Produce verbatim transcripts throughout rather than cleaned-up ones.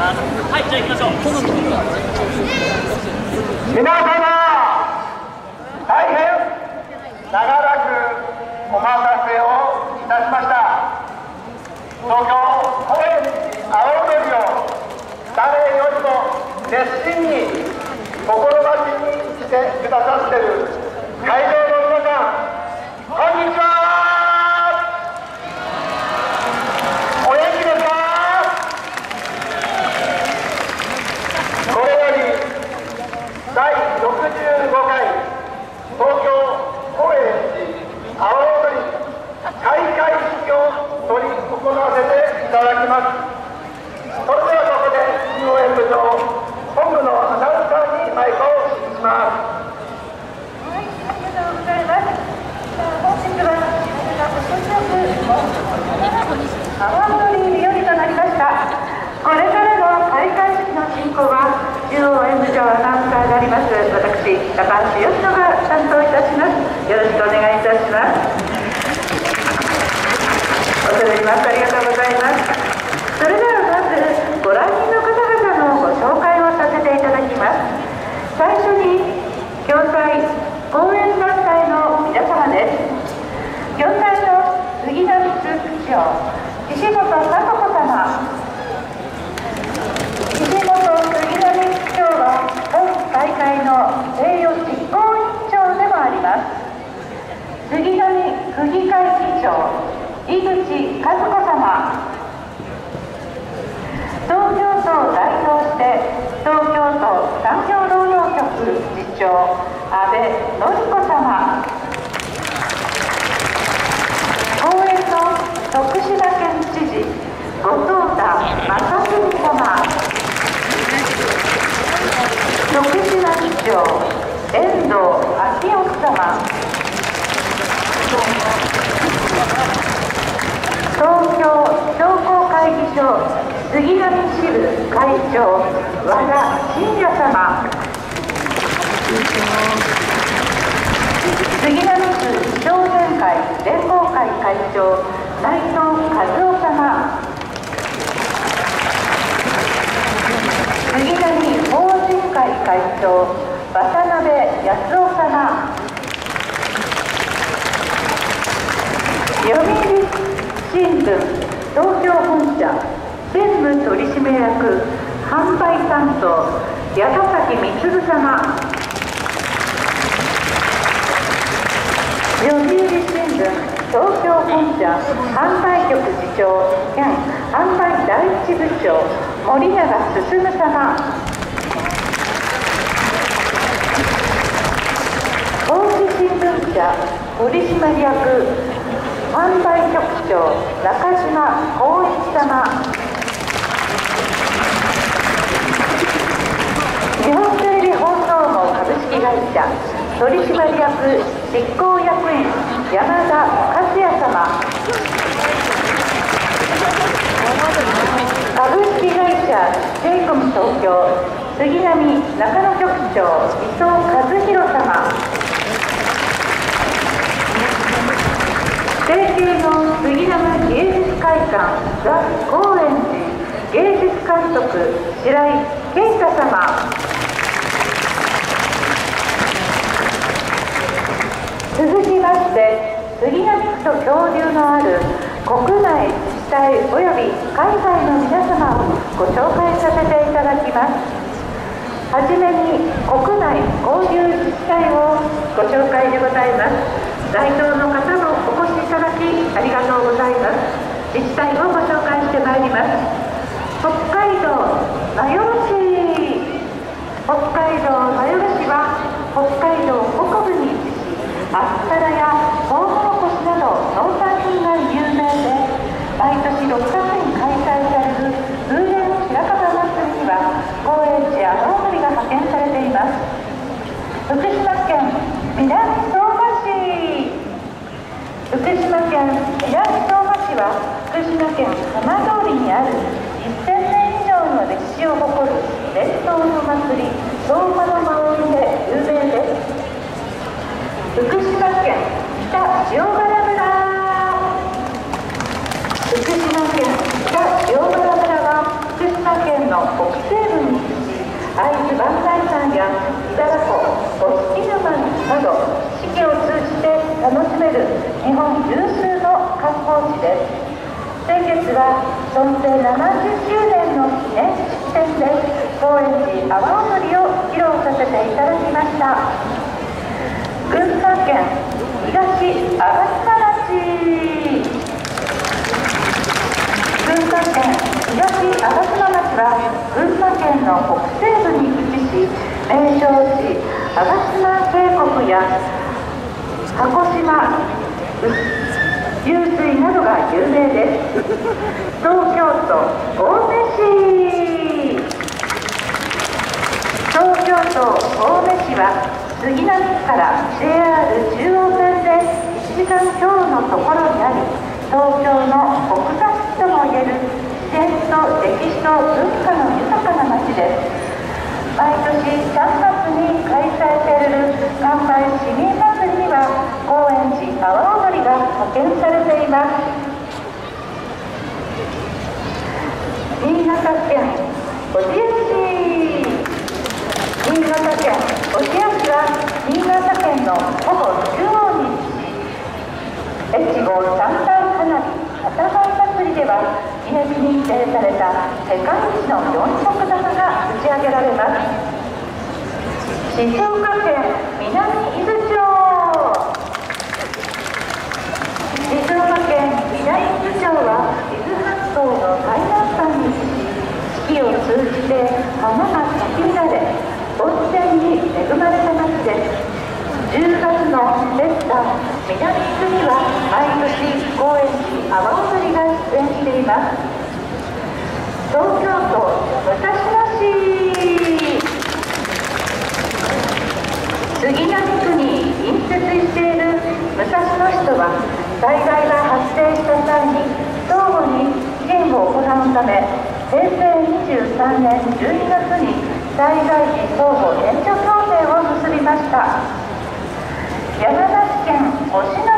ます。はい、じゃあ行きましょう。 皆様、大変長らくお待たせをいたしました。東京高円寺阿波踊りを誰よりも熱心に心待ちにしてくださっている会場の皆さん、こんにちは。お元気ですか？これよりだいろくじゅうごかい東京高円寺阿波踊り開会式を執り行わせていただきます。それではここで中央演舞場本部のアナウンサーにマイクを移します。 はい、ありがとうございます。本日は皆さんご視聴阿波踊り日和となりました。これからの開会式の進行は中央演舞場アナウンサーであります私、高橋義乃が担当いたします。よろしくお願いいたします。恐れ入ります。ありがとうございます。それではまずご来賓の方々のご紹介をさせていただきます。最初に共催応援団体の皆様です。共催の杉並副区長、石本聡子様。石本杉並区長は本大会の名誉実行委員長でもあります。杉並区議会議長、井口和子様。東京都を代表して東京都産業労働局次長、阿部典子様。公園の徳島県知事、後藤田正純様。徳島市長、遠藤昭夫様。東京商工会議所杉並支部会長、和田信也様。杉並区商店会連合会会長、内藤和夫様。杉並法人会会長、渡辺康夫様。読売新聞東京本社専務取締役販売担当、矢ヶ崎充様。読売新聞東京本社販売局次長兼販売第一部長、森永進様。大木新聞社取締役販売局長、中島光一様。日本テレビ放送網株式会社取締役執行役員、山田克也様。株式会社ジェイコム東京杉並中野局長、伊藤和弘様。提携の杉並芸術会館ザ・高円寺芸術監督、白井健太様。続きまして杉並区と交流のある国内自治体および海外の皆様をご紹介させていただきます。はじめに国内交流自治体をご紹介でございます。代表の方もお越しいただきありがとうございます。自治体をご紹介してまいります。北海道名寄市。北海道名寄市は北海道北部に位置し、アスパラやトウモロコシなど農産品が有名で、毎年ろっかくに開催される風鈴白樺祭りには高円寺阿波踊りが派遣されています。福島県南相馬市。福島県南相馬市は福島県浜通りにあるせんねん以上の歴史を誇る伝統の祭り、相馬の舞で有名です。福島県や茨城、五色沼など四季を通じて楽しめる日本有数の観光地です。先月は創生ななじゅっしゅうねんの記念式典で高円寺阿波踊りを披露させていただきました。群馬県東吾妻町、群馬県東吾妻町は群馬県の北西部に位置し、名勝地吾妻渓谷や箱島湧水などが有名です。東京都青梅市、東京都青梅市は杉並区から ジェイアール 中央線でいちじかん強のところにあり、東京の奥座敷ともいえる自然と歴史と文化の豊かな町です。毎年さんがつに開催される乾杯市民祭りには高円寺阿波踊りが派遣されています。新潟県小千谷市、新潟県小千谷市は新潟県のほぼ中央に位置し、越後三大花火片貝祭りではギネス認定された世界一の四色玉が打ち上げられます。静岡県南伊豆町、静岡県南伊豆町は伊豆半島の最南端に位置し、四季を通じて花が咲き乱れ、温泉に恵まれた町です。じゅうがつのレッサー南伊豆には毎年高円寺阿波踊りが出演しています。東京都武蔵野市、杉並区に隣接している武蔵野市とは、災害が発生した際に相互に支援を行うため、へいせいにじゅうさんねんじゅうにがつに災害時相互援助協定を結びました。山梨県忍野村、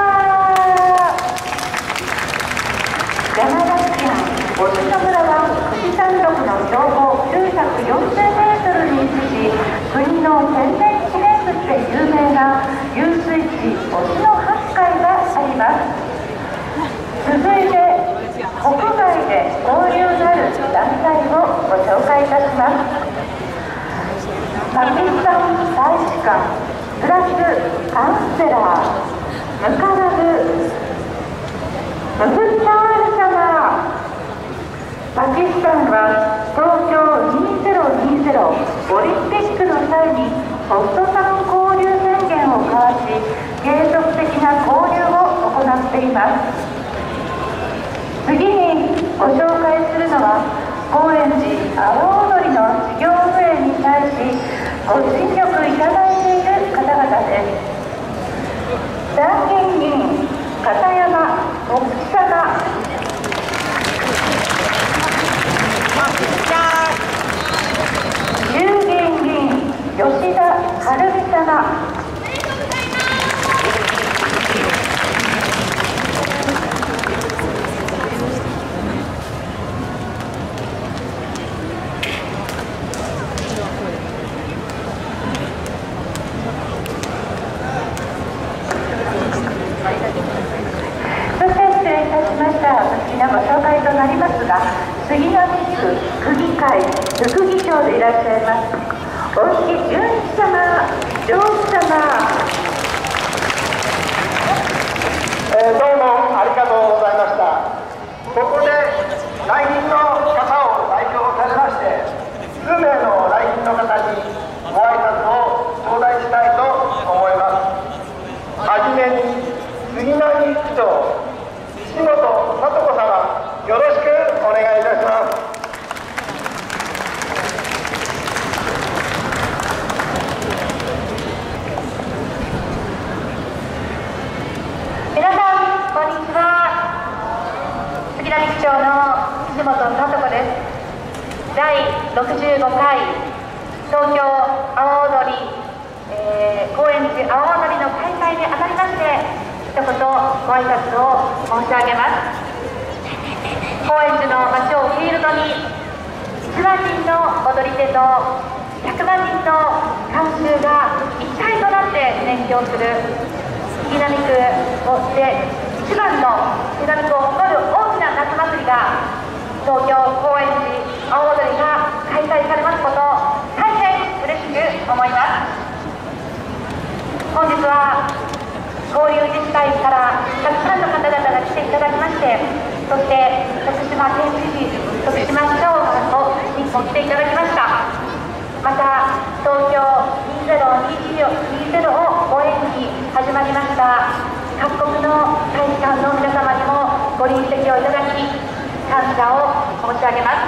山梨県忍野村は富士山麓の標高きゅうひゃくよんじゅうメートルに位置し、国の天然記念物で有名な湧水地忍野八海があります。続いて国外で交流のある団体をご紹介いたします。パキスタン大使館プラスカウンセラームカラブムフッタール様。パキスタンは東京にせんにじゅうオリンピックの際にホストタウン交流宣言を交わし、継続的な交流を行っています。次にご紹介するのは、高円寺阿波踊りの事業運営に対しご尽力いただいている方々です。参議院議員片山徳樹様、衆議院議員吉田晴美様、ご紹介となりますが、杉並区区議会副議長でいらっしゃいます大木純一様、上司様、 えー、どうもありがとうございました。ここで来賓の方を代表されまして、数名の来賓の方にご挨拶を頂戴したいと思います。はじめに杉並区長岸本聡子様、よろしくお願いいたします。 皆さんこんにちは。杉並区長の岸本聡子です。だいろくじゅうごかい東京阿波踊り、えー、高円寺阿波踊りの開催にあたりまして、一言ご挨拶を申し上げます。高円寺の街をフィールドにいちまんにんの踊り手とひゃくまんにんの衆が一体となって熱狂する杉並区をして一番の杉並区を誇る大きな夏祭りが東京高円寺阿波踊りが開催されますことを大変嬉しく思います。本日は交流自治体からたくさんの方々が来ていただきまして、そして徳島県知事、徳島市長にも来ていただきました。また東京にせんにじゅうをご縁に始まりました各国の大使館の皆様にもご臨席をいただき感謝を申し上げます。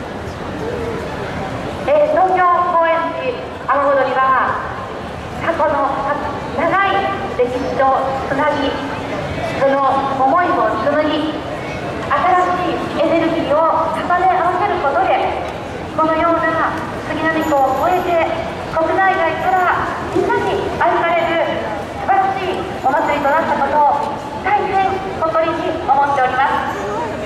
えー、東京高円寺阿波踊りは過去の長い歴史とつなぎ、その思いを紡ぎ、新しいエネルギーを重ね合わせることで、このような杉並区を超えて国内外からみんなに愛される素晴らしいお祭りとなったことを大変誇りに思っております。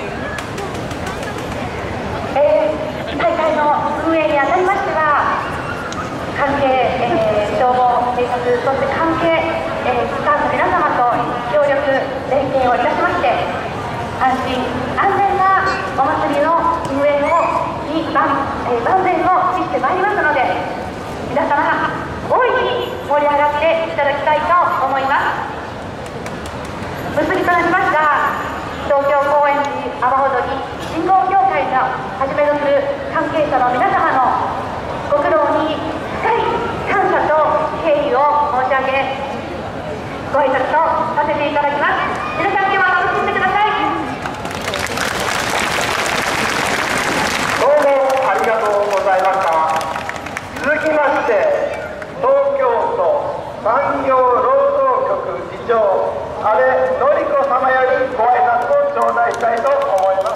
えー、大会の運営にあたりましては関係、えー、消防、警察、そして関係、えー、機関の皆様と協力、連携をいたしまして、安心・安全なお祭りの運営をに万、えー、万全を期してまいりますので、皆様、大いに盛り上がっていただきたいと思います。結びとなりました東京高円寺阿波踊り振興協会をはじめとする関係者の皆様のご苦労に深い感謝と敬意を申し上げ、ご挨拶とさせていただきます。皆さん、今日は楽しんでください。 どうもありがとうございました。続きまして、東京都産業労働局次長、安倍典子様よりご挨拶を頂戴したいと思います。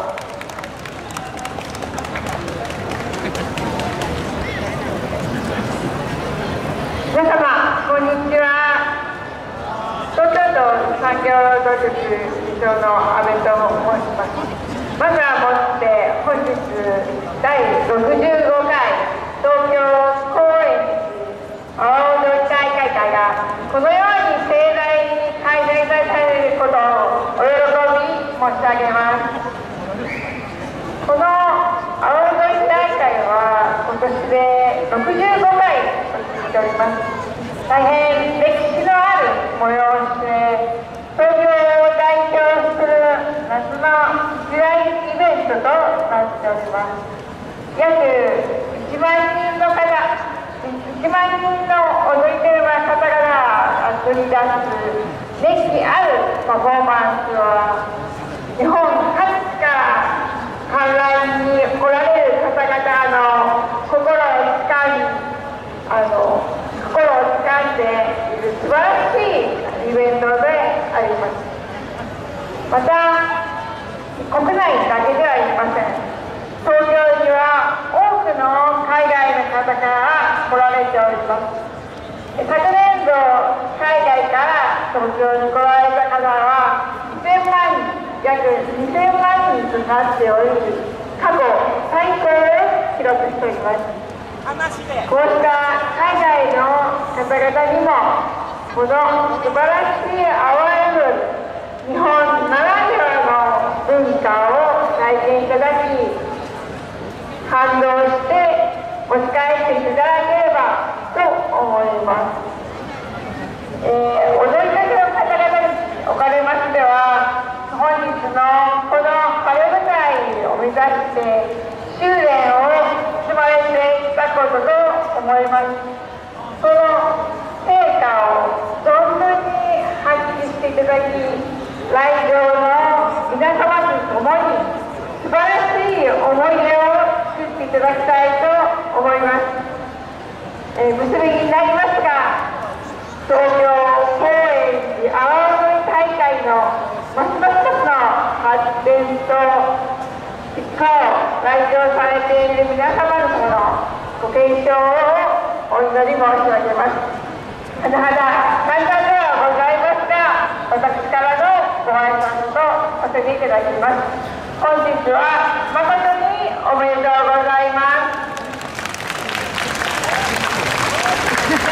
皆様、こんにちは。東京都産業労働局次長の安倍と申します。まずはもって本日だいろくじゅうごかい東京高円寺阿波踊り大会がこのように盛大に開催されることをお喜び申し上げます。この阿波踊り大会は今年でろくじゅうごかいしております。大変歴史のある催しで、東京を代表する夏の一大イベントとなっております。約いちまんにんの方、いちまんにんの踊り手の方々が繰り出す熱気あるパフォーマンスは、日本各地から観覧におられる方々の心をつかみ、あの心をつかんでいる素晴らしいイベントであります。また国内だけではありません。東京には多くの海外の方から来られております。昨年度海外から東京に来られた方はにせんまんにん、約にせんまんにんとなっており、過去最高を記録しております。こうした海外の方々にもこの素晴らしい阿波踊り、日本ならではの文化を体験いただき、感動してお仕えていただければと思います。えー、踊りだけの方々におかれましては、本日のこの晴れ舞台を目指して修練を積まれていたことと思います。その成果を存分に発揮していただき、来場の皆様と共に素晴らしい思い出を作っていただきたいと思います。えー、結びになりますが、東京高円寺阿波踊り大会のますますの発展と結果を来場されている皆様のご健勝をお祈り申し上げます。甚だ簡単ではございますが、私からのご挨拶とさせていただきます。本日は誠におめでとうございます。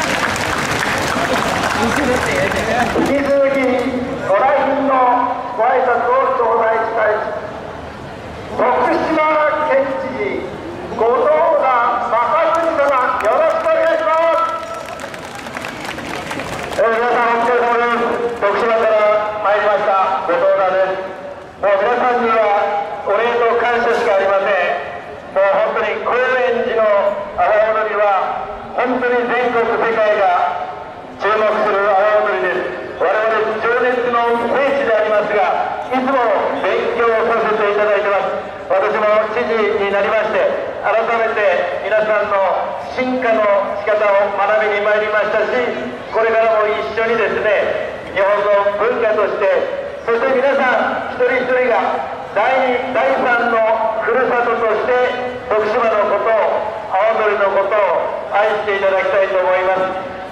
本当に全国世界が注目する阿波踊りです。我々情熱の聖地でありますが、いつも勉強させていただいてます。私も知事になりまして、改めて皆さんの進化の仕方を学びに参りましたし、これからも一緒にですね、日本の文化として、そして皆さん一人一人が第二、第三のふるさととして徳島のことを、阿波踊りのことを愛していただきたいと思います。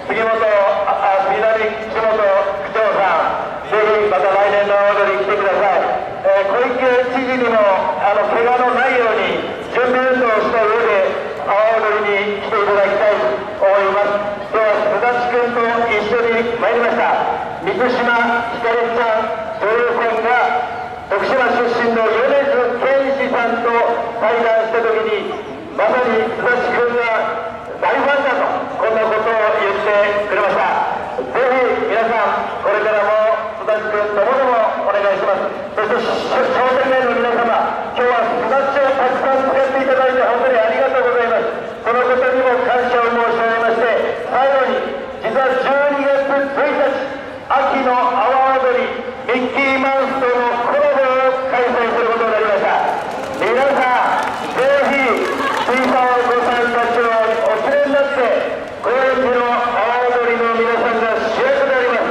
杉本、あ杉並岸本区長さん、ぜひまた来年の阿波踊り来てください。えー、小池知事にもあの怪我のないように準備運動をした上で阿波踊りに来ていただきたいと思います。今日はすだちくんと一緒に参りました。満島ひかりちゃん女優さんが徳島出身の米津玄師さんと対談した時に、まさにすだちくんが大ファンだと、こんなことを言ってくれました。ぜひ皆さん、これからもすだちくんともどもお願いします。そして商店街の皆様、今日はすだちをたくさん使っていただいて本当にありがとうございます。そのことにも感謝を申し上げまして、最後に実はじゅうにがつついたち、秋の阿波踊りミッキーマウスとのコラボを開催することになりました。皆さん、ぜひ小さなお子さんたちをお連れになって、高円寺の阿波踊りの皆さんが主役であります。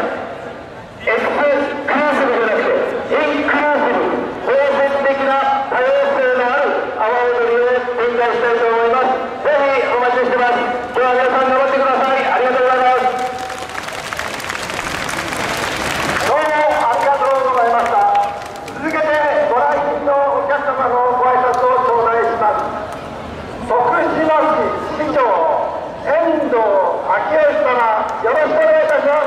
エクスクルーシブじゃなくてインクルーシブ、包摂的な多様性のある阿波踊りを展開したいと思います。ぜひお待ちしてます。今日は皆さん頑張ってください。ありがとうございます。どうもありがとうございました。続けてご来賓のお客様のご挨拶を頂戴します。徳島市市長遠藤昭義様、よろしくお願いいたします。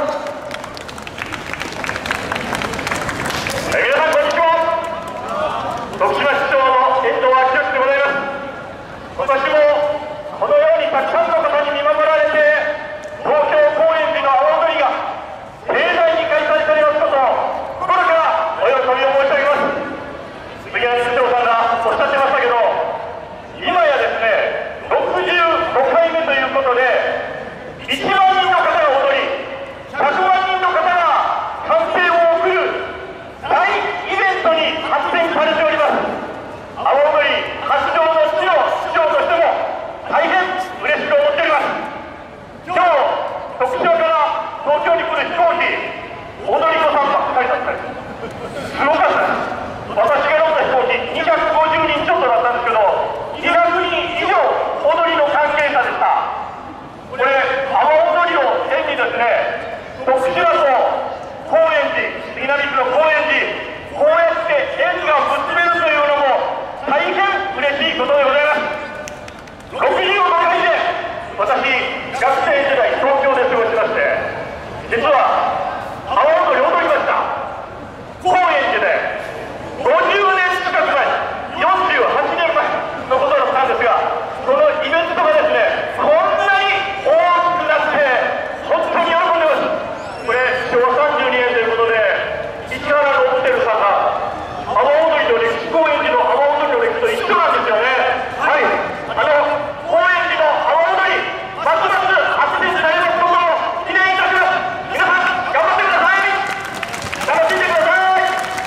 え皆さんこんにちは。徳島市長の遠藤昭義でございます。今年もこのようにたくさんの方に見守られて、東京高円寺の阿波踊りが盛大に開催されますことを心からお喜びを申し上げます。杉谷市長さんがおっしゃってましたけど、今やですねろくじゅうごかいめということでいちまんにんの方が踊り、ひゃくまんにんの方が歓声を送る大イベントに発展されております。阿波踊り発祥の地の市長としても大変嬉しく思っております。今日徳島から東京に来る飛行機、踊り子さんばっかりだったり、すごかったです。私が乗った飛行機にひゃくごじゅうにんちょっとだったんですけど、にひゃくにん以上踊りの関係者でした。これ阿波踊りを縁にですね、徳島と高円寺、杉並区の高円寺、こうやって縁が結べるというのも大変嬉しいことでございます。ろくじゅうごかいで私学生時代東京で過ごしまして、実は阿波踊り踊りました。高円寺でごじゅうねん近く前、よんじゅうはちねんまえのことだったんですが、このイベントがですねこんなに大きくなって本当に喜んでます。これしょうわさんじゅうにねんということで、市原ローテルさんが阿波踊りの歴史、高円寺の阿波踊りの歴史と一緒なんですよね。はい、あの高円寺の阿波踊りますます発展になりますことを記念いたします。皆さん頑張ってください。楽しんでください。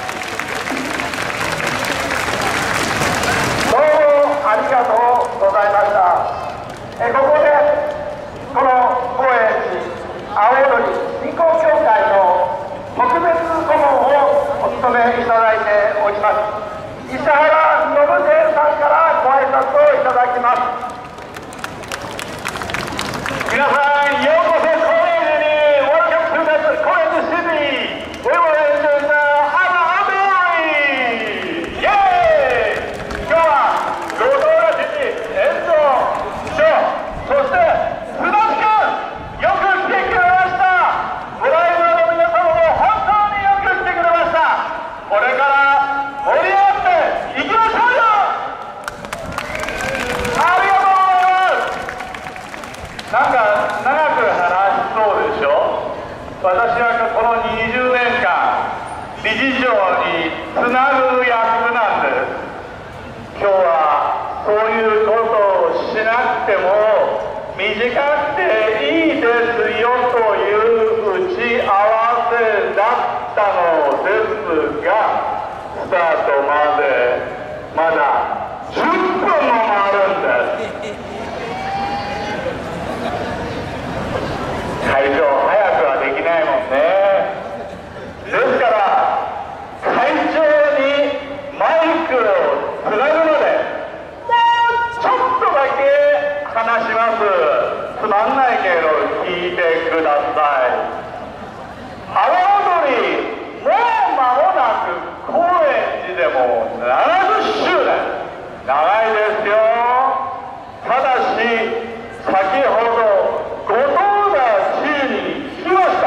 どうもありがとうございました。えここでこの高円寺阿波踊り振興協会の特別顧問をお務めいただいております石原信生さんからご挨拶をいただきます。皆さんようこそ高円寺に。 Welcome to the 高円寺 City. We will enter the 阿波踊り。イエーイ。今日は後藤田知事、遠藤市長、そして須田市君、よく来てくれました。ご来場の皆様も本当によく来てくれました。これから盛り上がっていきましょうよ。ありがとうございます。なんか長く話しそうでしょ。私はこのにじゅうねんかん理事長につなぐ役なんです。今日はそういうことをしなくても短くてスタートまでまだじゅっぷんもあるんです。会場早くはできないもんね。ですから会場にマイクをつなぐのでもうちょっとだけ話します。つまんないけど聞いてください。阿波踊りもう間もなく高円寺でもななじゅっしゅうねん、長いですよ。ただし先ほど後藤田知事に聞きました。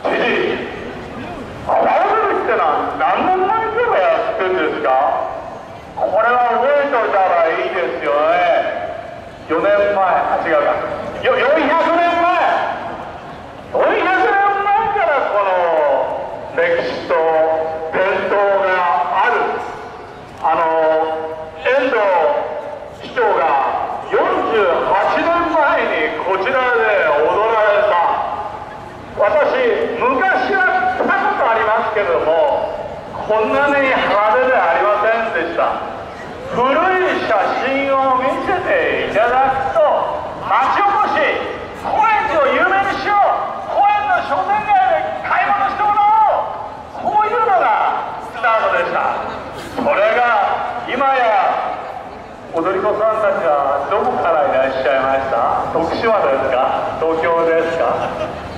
知事、阿波踊りってのは何年前からやってるんですか？これは覚えておいたらいいですよね。よねんまえ、あ、違うか、よんひゃくねんまえ、よんひゃくねんまえからこの歴史と伝統がある。あの遠藤市長がよんじゅうはちねんまえにこちらで踊られた。私昔は来たことありますけれども、こんなに派手ではありませんでした。古い写真を見せていただくと、町おこし、高円寺を有名にしよう、高円の商店街で買い物してもらおう、こういうのがスタートでした。それが今や踊り子さんたちはどこからいらっしゃいました？徳島ですか？東京ですか？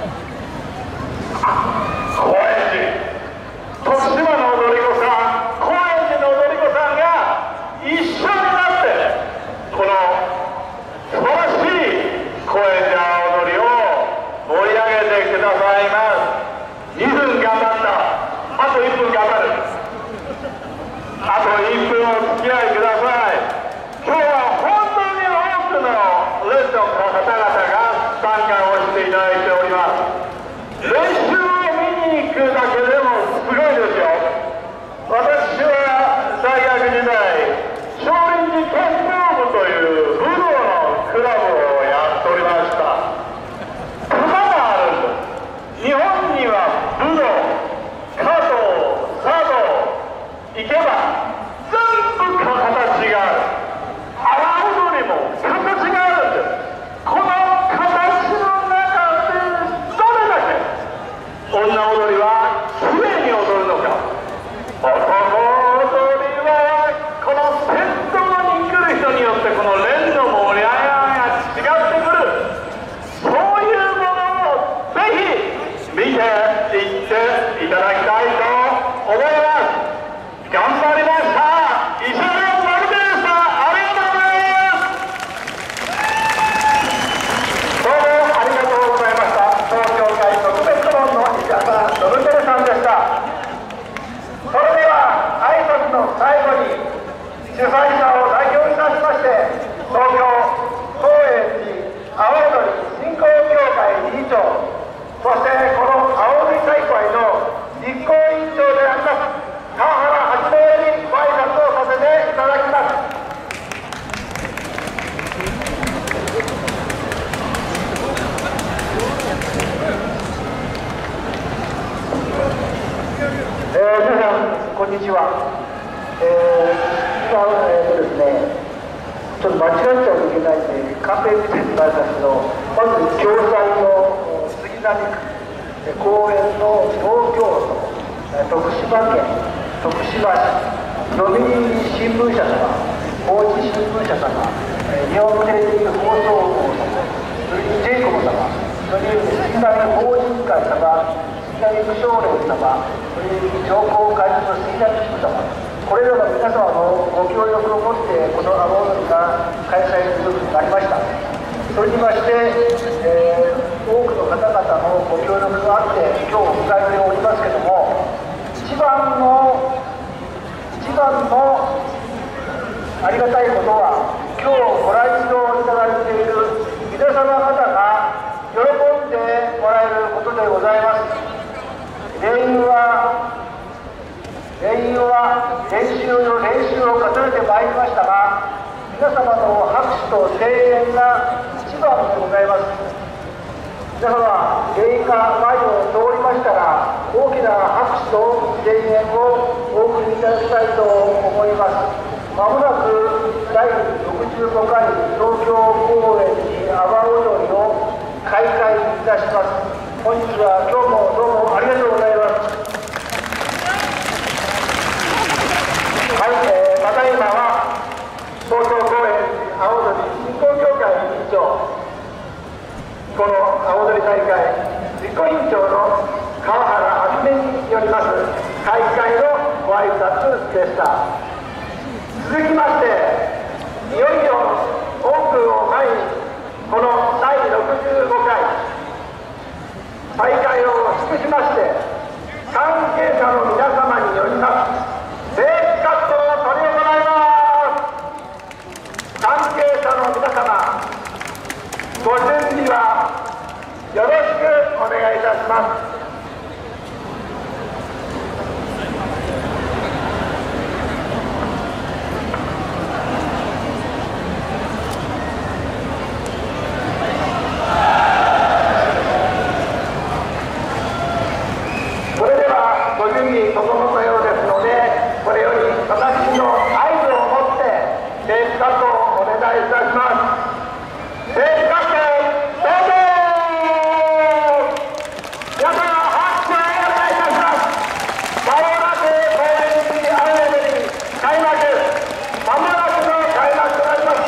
高円寺、徳島の踊り子さん、高円寺の踊り子さんが一緒になってこの素晴らしい高円寺阿波踊りを盛り上げてくださいます。にふん頑張った。あといっぷん頑張る。あといっぷんお付き合いください。今日は本当に多くのレッスンの方々が参加をしていただいております。練習を見に行くだけでもすごいですよ。私は大学時代少林寺拳法部という武道のクラブをやっておりました。型があるんです。日本には武道、華道、茶道行けば全部形がある。阿波踊りも形があるんです。この形の中でどれだけ女踊りはきれいに踊るのか、男踊りはこの先頭に来る人によってこの連の盛り上がりが違ってくる。そういうものをぜひ見ていっていただきたいと思います。頑張りました。石原マルテでした。ありがとうございます。どうもありがとうございました。東京会特別顧問の石原信輝さんでした。それでは挨拶の最後に主催者を代表いたしまして、東京高円寺阿波踊り振興協会理事長、そしてこの阿波踊り大会の実行委員長であります川原はじめよりご挨拶をさせていただきます。えー、皆さんこんにちは。えー、今、えーとですね、ちょっと間違っちゃいけないんでカンペ見てみたんですけど、まず共催の杉並区公園の東京都、徳島県徳島市、読売新聞社様、高知新聞社様、日本テレビ放送網様、それにジェイコム様、それに杉並法人会様、杉並区奨励様、それに情報会の杉並地区様、これらの皆様のご協力をもってこの阿波踊りが開催することになりました。それにまして、えー、多くの方々のご協力があって今日を迎えておりますけども、一番の一番のありがたいことは、今日ご来場いただいている皆様方が喜んでもらえることでございます。例年は例年は練習の練習を重ねてまいりましたが、皆様の拍手と声援が一番でございます。皆様、芸家前を通りましたら大きな拍手と声援をお送りいただきたいと思います。まもなくだいろくじゅうごかい東京高円寺阿波踊りを開会いたします。本日はどうもどうもありがとうございます。はい、えー、ただいまは東京高円寺阿波踊り振興協会委員長、この阿波踊り大会実行委員長の川原明美によります開会のご挨拶でした。続きまして、いよいよオープンを前にこのだいろくじゅうごかい大会を祝しまして、関係者の皆様によりますセーフカットを執り行います。関係者の皆様、ご準備はよろしくお願いいたします。それではご準備整ったようですので、これより私の合図をもってセーフカットをお願いいたします。セーフカットどうぞ。皆様拍手をお願いいたします。まもなく高円寺阿波踊り開幕、まもなくの開幕となります。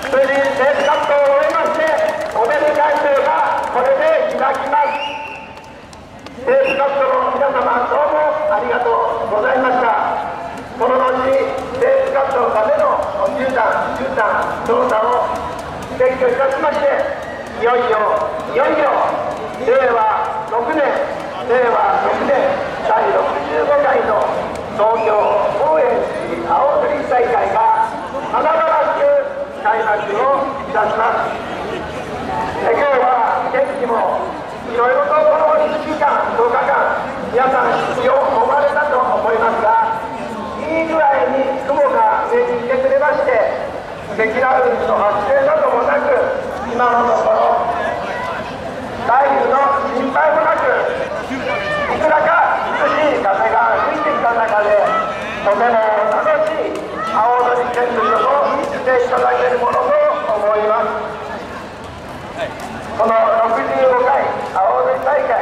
無事セーフカットを終えまして、おめで会場がこれで開きます。セーフカットの皆様、どうもありがとうございました。この後、セーフカットのためのじゅうだん、じゅうだん調査を撤去いたしまして、いよいよ、いよいよ、れいわろくねん、れいわろくねんだいろくじゅうごかいの東京高円寺阿波踊り大会が華々しく開幕をいたします。え今日は天気もいろいろとこのいっしゅうかん、とおかかん、皆さん必要を思われたと思いますが、いい具合に雲が上に来てくれまして、積乱雲の発生などもなく、今のところ雷雨の心配もなく、いくらか涼しい風が吹いてきた中で、とても楽しい阿波踊り見物をしていただけるものと思います。このろくじゅうごかい阿波踊り大会、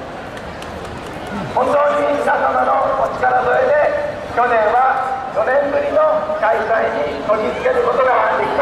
本当に皆様のお力添えで、去年はよねんぶりの開催にこぎつけることができ